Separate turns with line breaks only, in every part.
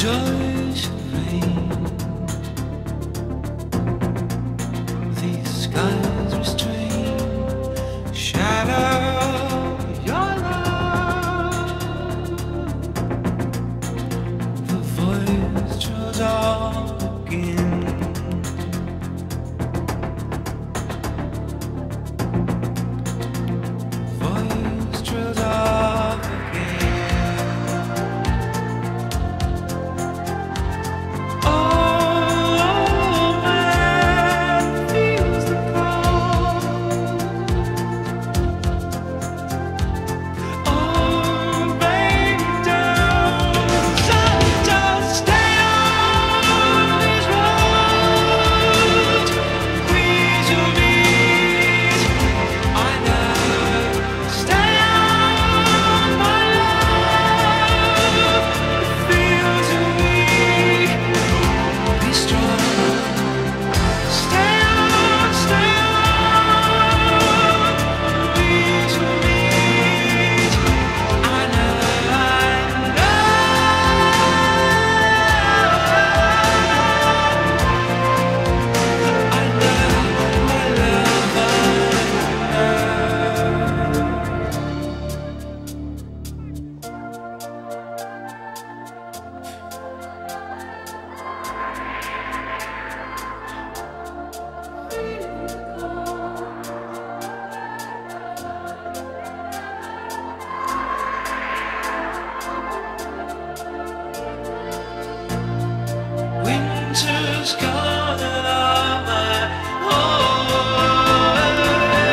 joys of rain. These skies restrain, shadow your love. The voice draws off again. Voice trails off again. Oh, man feels the cold. Oh, baby, don't just stay on these roads. Please, you meet, I know. Stay on, my love. Feel to me, be strong. Stay on, please, you meet, I know, I know. I know, my love, winter's gone and all my home.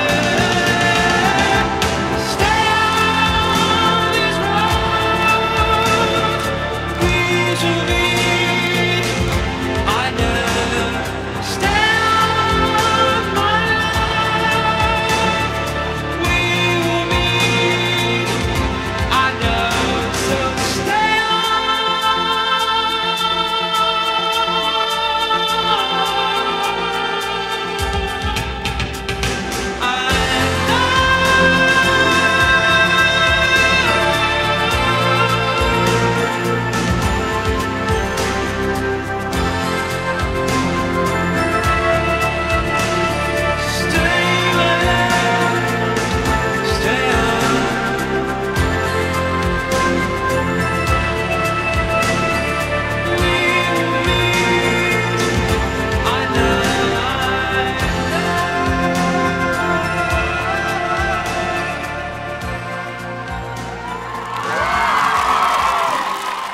Stay on these roads, please, you meet, I know. Stay on, my love, we will meet, I know. So stay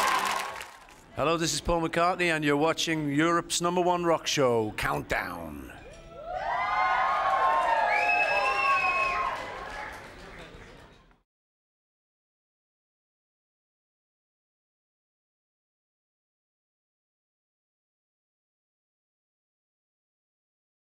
Hello, this is Paul McCartney, and you're watching Europe's #1 rock show, Countdown.